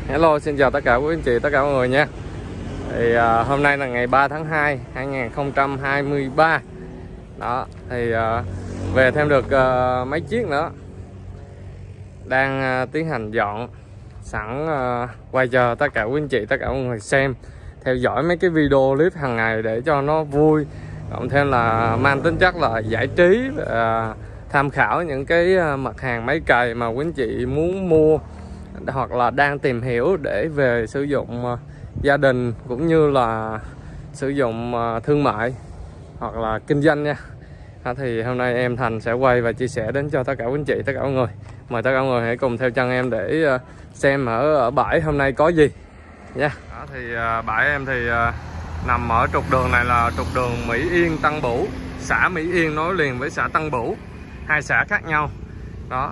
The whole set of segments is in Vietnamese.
Hello, xin chào tất cả quý anh chị, tất cả mọi người nha. Thì hôm nay là ngày 3 tháng 2 2023. Đó, thì về thêm được mấy chiếc nữa. Đang tiến hành dọn sẵn, quay cho tất cả quý anh chị, tất cả mọi người xem, theo dõi mấy cái video clip hàng ngày để cho nó vui, cộng thêm là mang tính chất là giải trí, tham khảo những cái mặt hàng máy cày mà quý anh chị muốn mua hoặc là đang tìm hiểu để về sử dụng gia đình cũng như là sử dụng thương mại hoặc là kinh doanh nha. Thì hôm nay em Thành sẽ quay và chia sẻ đến cho tất cả quý anh chị, tất cả mọi người. Mời tất cả mọi người hãy cùng theo chân em để xem ở bãi hôm nay có gì nha. Thì bãi em thì nằm ở trục đường này là trục đường Mỹ Yên Tân Bửu, xã Mỹ Yên nối liền với xã Tân Bửu, hai xã khác nhau. Đó,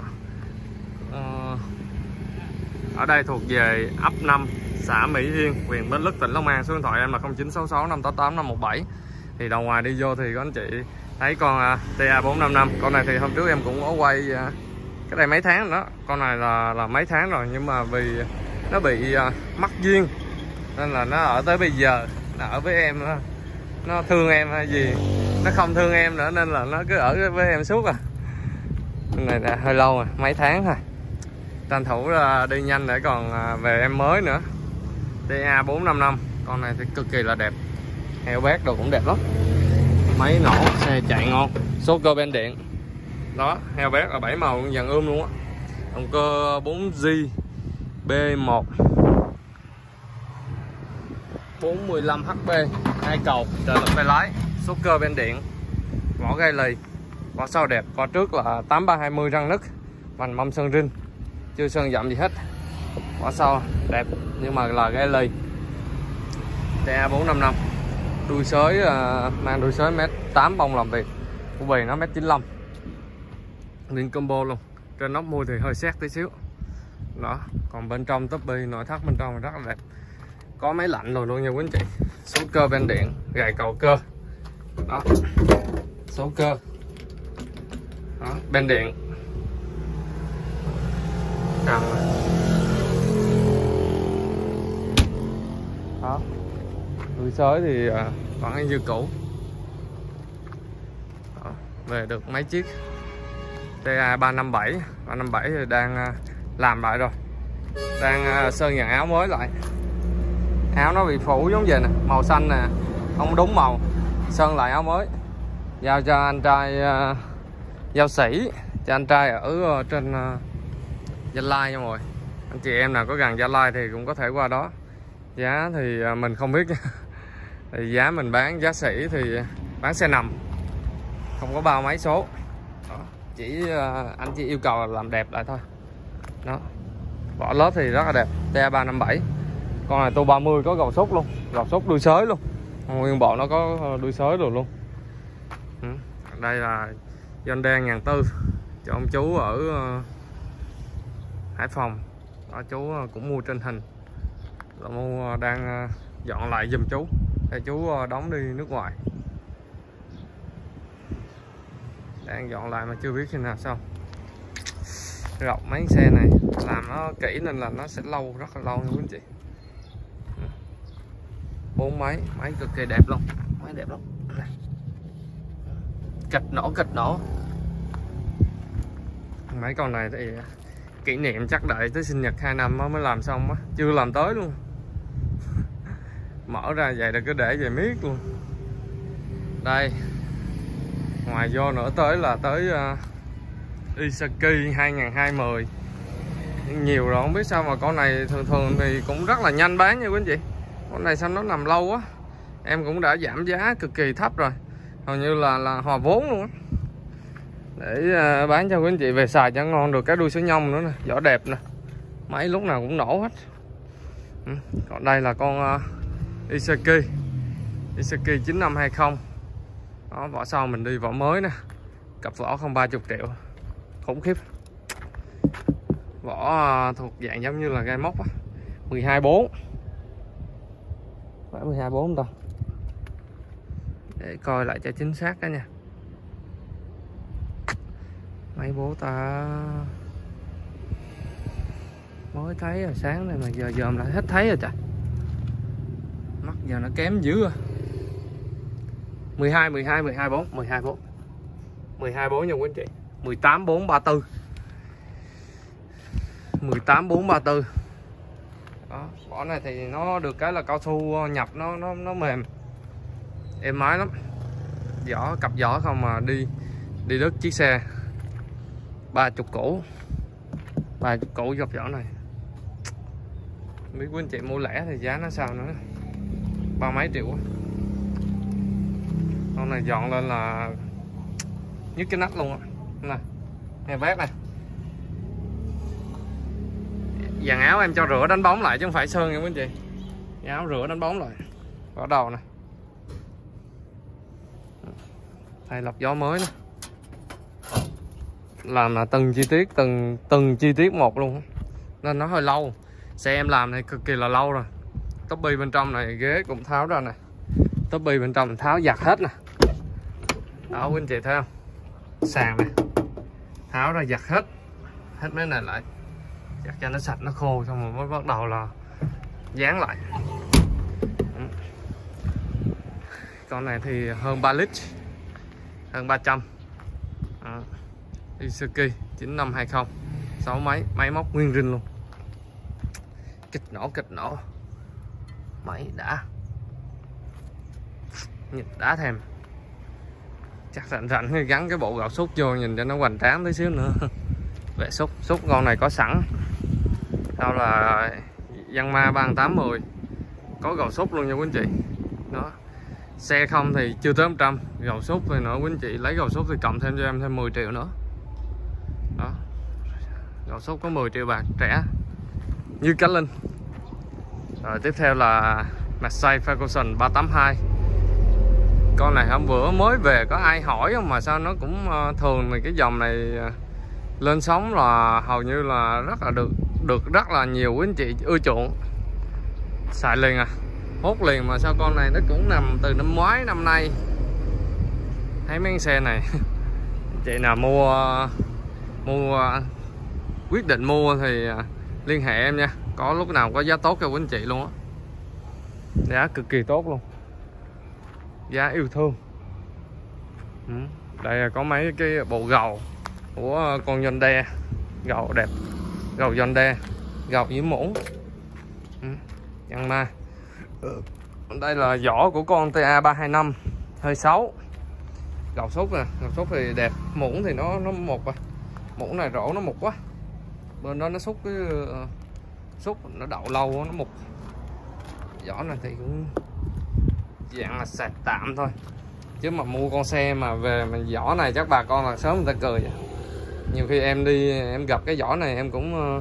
ở đây thuộc về ấp 5, xã Mỹ Yên, huyện Bến Lức, tỉnh Long An. Số điện thoại em là 0966 588 517. Thì đầu ngoài đi vô thì có anh chị thấy con TA455. Con này thì hôm trước em cũng có quay cái đây mấy tháng đó. Con này là mấy tháng rồi, nhưng mà vì nó bị mắc duyên nên là nó ở tới bây giờ, nó ở với em đó. Nó thương em hay gì, nó không thương em nữa nên là nó cứ ở với em suốt à. Con này là hơi lâu rồi, mấy tháng thôi, tranh thủ đi nhanh để còn về em mới nữa. TA455, con này thì cực kỳ là đẹp, heo bát đồ cũng đẹp lắm, máy nổ, xe chạy ngon, số cơ bên điện. Đó, heo bát là 7 màu dàn luôn á, động cơ 4G B1 415 HP, 2 cầu, trợ lực tay lái, số cơ bên điện, vỏ gai lì, vỏ sau đẹp, vỏ trước là 8320 răng nứt, vành mâm sơn rin, chưa sơn dặm gì hết, vỏ sau đẹp nhưng mà là gai lì. TA455, đuôi xới mang đuôi xới 1m8 bông làm việc, của bì nó 1m95, liên combo luôn. Trên nóc mui thì hơi sét tí xíu đó, còn bên trong tốp bi nội thất bên trong rất là đẹp, có máy lạnh rồi luôn nha quý anh chị. Số cơ bên điện, gài cầu cơ đó, số cơ đó, bên điện đó. Đuôi xới thì vẫn như cũ đó. Về được mấy chiếc TA357 thì đang làm lại rồi, đang sơn dàn áo mới lại. Áo nó bị phủ giống vậy nè, màu xanh nè, không đúng màu, sơn lại áo mới, giao cho anh trai giao sĩ cho anh trai ở trên Gia Lai nha mọi người. Anh chị em nào có gần Gia Lai thì cũng có thể qua đó. Giá thì mình không biết nha. Thì giá mình bán giá sỉ thì bán xe nằm, không có bao mấy số đó. Chỉ anh chỉ yêu cầu là làm đẹp lại thôi đó. Vỏ lớp thì rất là đẹp, TA357. Con này tô 30 có gầu sốt luôn, gầu sốt đuôi xới luôn, nguyên bộ nó có đuôi xới rồi luôn. Đây là Hyundai 1400 cho ông chú ở Hải Phòng đó, chú cũng mua trên hình là mua, đang dọn lại giùm chú để chú đóng đi nước ngoài, đang dọn lại mà chưa biết khi nào xong. Rọc mấy xe này làm nó kỹ nên là nó sẽ lâu, rất là lâu nha quý anh chị. 4 máy cực kỳ đẹp luôn, máy đẹp lắm, kịch nổ. Mấy con này thì kỷ niệm chắc đợi tới sinh nhật 2 năm mới làm xong á, chưa làm tới luôn. Mở ra vậy là cứ để vậy miết luôn. Đây, ngoài vô nữa tới là tới Isaki 2210 nhiều rồi, không biết sao mà con này thường thì cũng rất là nhanh bán nha quý anh chị. Con này sao nó nằm lâu quá, em cũng đã giảm giá cực kỳ thấp rồi, hầu như là hòa vốn luôn á, để bán cho quý anh chị về xài cho ngon. Được cái đuôi số nhông nữa nè, vỏ đẹp nè, máy lúc nào cũng nổ hết. Còn đây là con Isaki 9520 đó, vỏ sau mình đi vỏ mới nè, cặp vỏ không 30 triệu, khủng khiếp. Vỏ thuộc dạng giống như là gai móc á, 12.4, phải 12.4 không ta, để coi lại cho chính xác đó nha. Mấy bố ta Mới thấy rồi, sáng này mà giờ dòm lại hết thấy rồi trời. Mắt giờ nó kém dữ rồi. 12 4 12 4 nha quý anh chị. 18 4 34. 18 4 34. Đó, vỏ này thì nó được cái là cao su nhập nó mềm. Êm ái lắm. Vỏ cặp vỏ không mà đi đứt chiếc xe 30 củ. 30 củ dọc vỏ này. Mấy quý anh chị mua lẻ thì giá nó sao nữa. 30 mấy triệu. Con này dọn lên là nhức cái nách luôn á. Nè, nghe vét này. Dàn áo em cho rửa đánh bóng lại chứ không phải sơn nha quý anh chị. Dàn áo rửa đánh bóng lại. Vỏ đầu này. Thay lọc gió mới nè. Làm là từng chi tiết, từng chi tiết một luôn. Nên nó hơi lâu. Xe em làm này cực kỳ là lâu rồi. Tốp bi bên trong này, ghế cũng tháo ra nè. Tốp bi bên trong tháo giặt hết nè. Đó quý anh chị thấy không? Sàn này tháo ra giặt hết. Hết mấy này lại. Giặt cho nó sạch, nó khô xong rồi mới bắt đầu là dán lại. Con này thì hơn 3 lít. Hơn 300. Isuzu 9520. 6 máy móc nguyên zin luôn. Kịch nổ. Máy đã. Nhìn đã thèm. Chắc rảnh gắn cái bộ gạo sút vô nhìn cho nó hoành tráng tí xíu nữa. Vệ sút con này có sẵn. Sau là Yanmar 3810 có gạo sút luôn nha quý anh chị. Đó. Xe không thì chưa tới 100, gạo sút thì nữa quý anh chị lấy gạo sút thì cộng thêm cho em thêm 10 triệu nữa. Đó. Gạo sút có 10 triệu bạc rẻ như cá linh. Rồi tiếp theo là Mercedes Ferguson 382. Con này hôm bữa mới về có ai hỏi không mà sao nó cũng thường thì cái dòng này lên sóng là hầu như là rất là được rất là nhiều quý anh chị ưa chuộng. Xài liền à, hốt liền mà sao con này nó cũng nằm từ năm ngoái năm nay. Thấy mấy con xe này chị nào mua quyết định mua thì liên hệ em nha, có lúc nào có giá tốt cho quý anh chị luôn á. Giá cực kỳ tốt luôn, giá yêu thương. Đây là có mấy cái bộ gầu của con Hyundai, gầu đẹp, gầu Hyundai, gầu với muỗng. Yanmar. Đây là vỏ của con TA 325 hơi xấu. Gầu sút nè, gầu sút thì đẹp, muỗng thì nó mục à. Muỗng này rổ nó mục quá. Bên đó nó xúc cái xúc nó đậu lâu nó mục. Vỏ này thì cũng dạng là sạch tạm thôi. Chứ mà mua con xe mà về mà vỏ này chắc bà con là sớm người ta cười vậy. Nhiều khi em đi em gặp cái vỏ này em cũng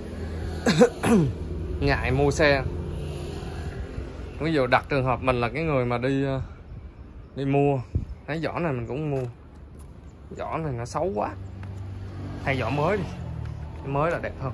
ngại mua xe. Ví dụ đặt trường hợp mình là cái người mà đi mua, thấy vỏ này mình cũng mua. Vỏ này nó xấu quá, thay vỏ mới đi, cái mới là đẹp hơn.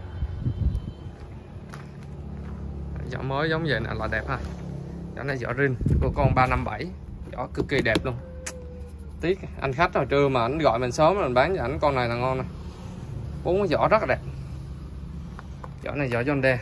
Vỏ mới giống vậy nè là đẹp ha. Vỏ này vỏ rin của con 357, vỏ cực kỳ đẹp luôn. Tiếc anh khách hồi trưa mà anh gọi mình sớm mình bán cho ảnh con này là ngon nè. 4 cái vỏ rất là đẹp. Vỏ này vỏ Hyundai.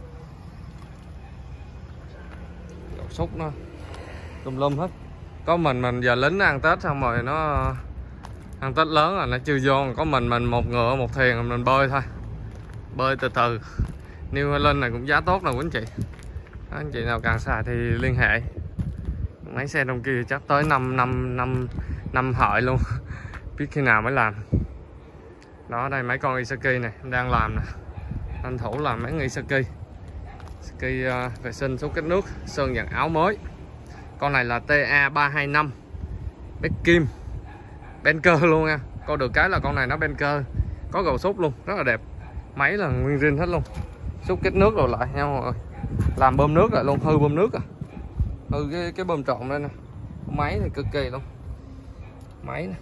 Vỏ xúc nó lum hết. Có mình giờ lính ăn Tết xong rồi nó ăn Tết lớn rồi nó chưa vô, có mình một ngựa một thuyền mình bơi thôi. Bơi từ từ. New Holland này cũng giá tốt nè quý anh chị. Đó, anh chị nào càng xài thì liên hệ. Mấy xe trong kia chắc tới 5 hợi luôn. Biết khi nào mới làm. Đó đây mấy con Isuzu này đang làm nè. Anh thủ làm mấy con Isuzu. Isuzu vệ sinh số kết nước, sơn dàn áo mới. Con này là TA 325 Bét Kim Benker luôn nha. Coi được cái là con này nó Benker, có gầu sút luôn, rất là đẹp. Máy là nguyên zin hết luôn, xúc kết nước rồi lại nha mọi người. Làm bơm nước lại luôn, hư bơm nước à. Hư cái bơm trộn đây nè. Máy thì cực kỳ luôn. Máy nè,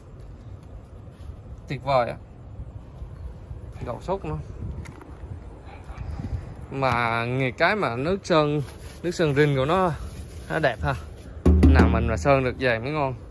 tuyệt vời à. Gầu sút nữa. Mà nghe cái mà nước sơn rin của nó đẹp ha. Nào mình mà sơn được về mới ngon.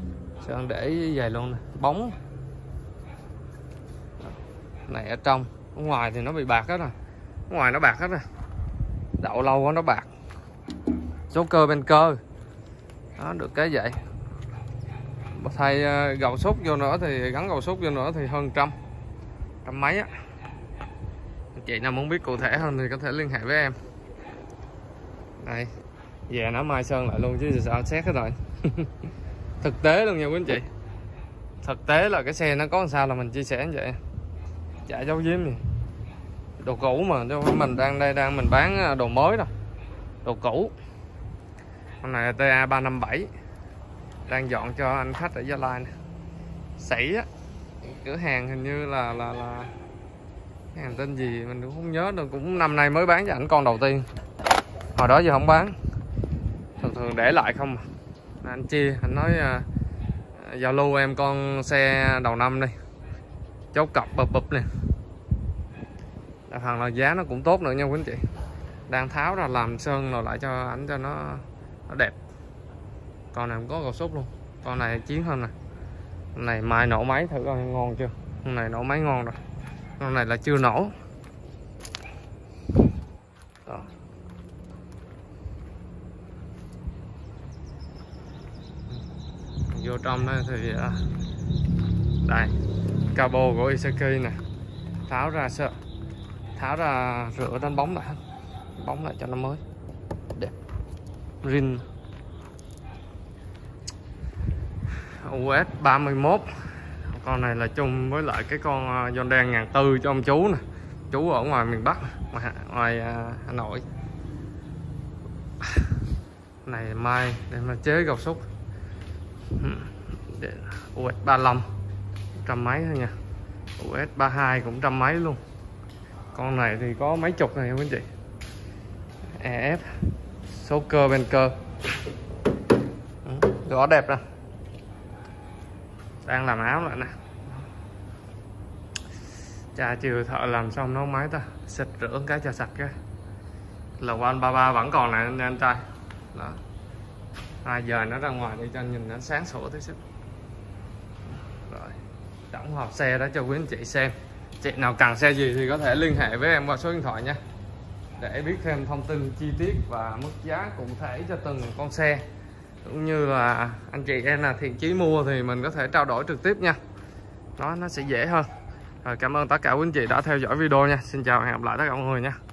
Sơn để về luôn nè, bóng này ở trong Ở ngoài thì nó bị bạc hết rồi, ở ngoài nó bạc hết rồi, đậu lâu quá nó bạc. Số cơ bên cơ đó, được cái vậy. Thay gầu xúc vô nữa thì gắn gầu xúc vô nữa thì hơn trăm mấy á. Chị nào muốn biết cụ thể hơn thì có thể liên hệ với em. Đây, về nó mai sơn lại luôn chứ sao xét hết rồi. Thực tế luôn nha quý anh chị. Thực tế là cái xe nó có làm sao là mình chia sẻ như vậy, chả giấu giếm gì. Đồ cũ mà, chứ mình đang mình bán đồ mới đâu, đồ cũ. Con này là TA 357, đang dọn cho anh khách ở Gia Lai nè. Sỉ á, cửa hàng hình như là hàng tên gì mình cũng không nhớ được, cũng năm nay mới bán cho ảnh con đầu tiên, hồi đó giờ không bán, thường để lại không mà. Anh chia, anh nói giao lưu em con xe đầu năm đi, chốt cọc bụp nè. Đa phần là giá nó cũng tốt nữa nha quý anh chị. Đang tháo ra làm sơn rồi lại cho ảnh cho nó đẹp. Con này cũng có cầu xúc luôn, con này chiến hơn nè. Con này mai nổ máy thử coi ngon chưa. Con này nổ máy ngon rồi, con này là chưa nổ. Đó. Vô trong đây thì đây cabo của Isaki nè, tháo ra rửa đánh bóng lại, bóng lại cho nó mới đẹp. Rin US 31, con này là chung với lại cái con Hyundai 1400 cho ông chú nè, chú ở ngoài miền Bắc, ngoài Hà Nội. Này mai để mà chế gầu xúc US 35 trăm mấy thôi nha, US 32 cũng trăm mấy luôn. Con này thì có mấy chục này quý anh chị. EF, số cơ bên cơ, gõ đẹp nè, đang làm áo lại nè. Cha chiều thợ làm xong nấu máy ta, xịt rửa cái cho sạch cái. L133 vẫn còn này nha anh trai. Đó. 2 giờ nó ra ngoài đi cho anh nhìn nó sáng sủa tí xíu. Rồi, tổng hợp xe đó cho quý anh chị xem. Chị nào cần xe gì thì có thể liên hệ với em qua số điện thoại nha, để biết thêm thông tin chi tiết và mức giá cụ thể cho từng con xe, cũng như là anh chị em là thiện chí mua thì mình có thể trao đổi trực tiếp nha, nó sẽ dễ hơn. Rồi, cảm ơn tất cả quý anh chị đã theo dõi video nha. Xin chào và hẹn gặp lại tất cả mọi người nha.